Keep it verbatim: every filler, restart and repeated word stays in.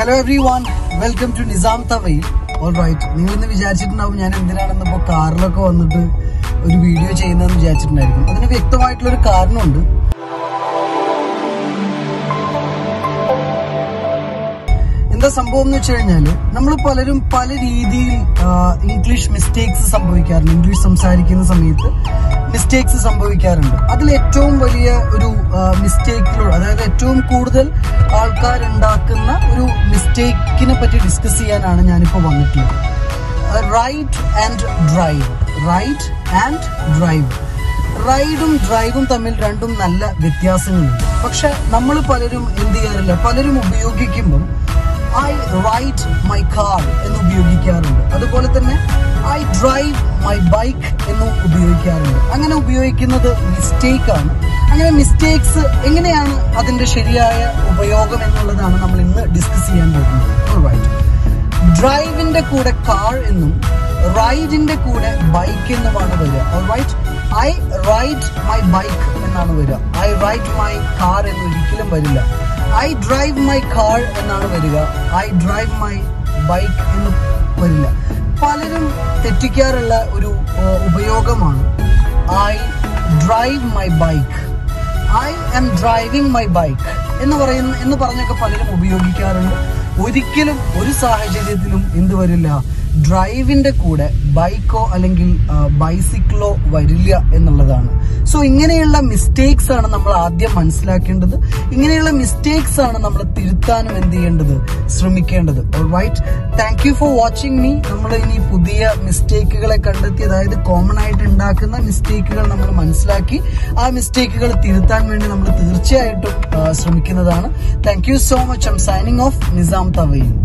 Hello everyone, welcome to Nizam Tawil. Alright, നിങ്ങൾ ഇന്ന് വിചാരിച്ചിട്ടുണ്ടാവും ഞാൻ എന്തിനാണെന്ന് ഇപ്പോൾ കാറിലൊക്കെ വന്നിട്ട് ഒരു വീഡിയോ ചെയ്യുന്നതെന്ന് വിചാരിച്ചിട്ടുണ്ടായിരിക്കും. അതിന് വ്യക്തമായിട്ടുള്ളൊരു കാരണമുണ്ട്. എന്താ സംഭവം എന്ന് വെച്ച് കഴിഞ്ഞാല് നമ്മൾ പലരും പല രീതിയിൽ ഇംഗ്ലീഷ് മിസ്റ്റേക്സ് സംഭവിക്കാറുണ്ട്. ഇംഗ്ലീഷ് സംസാരിക്കുന്ന സമയത്ത് മിസ്റ്റേക്സ് സംഭവിക്കാറുണ്ട്. അതിൽ ഏറ്റവും വലിയ ഒരു മിസ്റ്റേക്കിലൂടെ, അതായത് ഏറ്റവും കൂടുതൽ ആൾക്കാരുണ്ടാക്കുന്ന ഒരു മിസ്റ്റേക്കിനെ പറ്റി ഡിസ്കസ് ചെയ്യാനാണ് ഞാനിപ്പോൾ വന്നിട്ടുള്ളത്. Ride and drive ride and drive റൈഡും ഡ്രൈവും തമ്മിൽ രണ്ടും നല്ല വ്യത്യാസങ്ങളുണ്ട്. പക്ഷെ നമ്മൾ പലരും എന്ത് ചെയ്യാറില്ല, പലരും ഉപയോഗിക്കുമ്പം ഐ റൈഡ് മൈ കാർ എന്ന് ഉപയോഗിക്കാറുണ്ട്. അതുപോലെ തന്നെ ഐ ഡ്രൈവ് മൈ ബൈക്ക് എന്നും ഉപയോഗിക്കാറുണ്ട്. അങ്ങനെ ഉപയോഗിക്കുന്നത് മിസ്റ്റേക്കാണ്. അങ്ങനെ മിസ്റ്റേക്സ് എങ്ങനെയാണ് അതിന്റെ ശരിയായ ഉപയോഗം എന്നുള്ളതാണ് നമ്മൾ ഇന്ന് ഡിസ്കസ് ചെയ്യാൻ പോകുന്നത്. ഡ്രൈവിന്റെ കൂടെ കാർ എന്നും റൈഡിന്റെ കൂടെ ബൈക്ക് എന്നുമാണ് വരിക. Alright, I ride my bike എന്നാണ് വരിക. ഐ റൈഡ് മൈ കാർ എന്ന് ഒരിക്കലും വരില്ല. ഐ ഡ്രൈവ് മൈ കാർ എന്നാണ് വരിക. ഐ ഡ്രൈവ് മൈ ബൈക്ക് എന്ന് വരില്ല. പലരും തെറ്റിക്കാറുള്ള ഒരു ഉപയോഗമാണ് I drive my bike. I am driving my bike എന്ന് പറയുന്ന എന്ന് പറഞ്ഞൊക്കെ പലരും ഉപയോഗിക്കാറുണ്ട്. ഒരിക്കലും ഒരു സാഹചര്യത്തിലും എന്ത് വരില്ല, ഡ്രൈവിന്റെ കൂടെ ബൈക്കോ അല്ലെങ്കിൽ ബൈസിക്കിളോ വരില്ല എന്നുള്ളതാണ്. സോ ഇങ്ങനെയുള്ള മിസ്റ്റേക്സ് ആണ് നമ്മൾ ആദ്യം മനസ്സിലാക്കേണ്ടത്. ഇങ്ങനെയുള്ള മിസ്റ്റേക്സ് ആണ് നമ്മൾ തിരുത്താനും എന്ത് ചെയ്യേണ്ടത്, ശ്രമിക്കേണ്ടത്. Alright, thank you for watching me. നമ്മൾ ഇനി പുതിയ മിസ്റ്റേക്കുകളെ കണ്ടെത്തി, അതായത് കോമൺ ആയിട്ട് ഉണ്ടാക്കുന്ന മിസ്റ്റേക്കുകൾ നമ്മൾ മനസ്സിലാക്കി ആ മിസ്റ്റേക്കുകൾ തിരുത്താൻ വേണ്ടി നമ്മൾ തീർച്ചയായിട്ടും ശ്രമിക്കുന്നതാണ്. Thank you so much. I am signing off. Nizam തവയിൽ.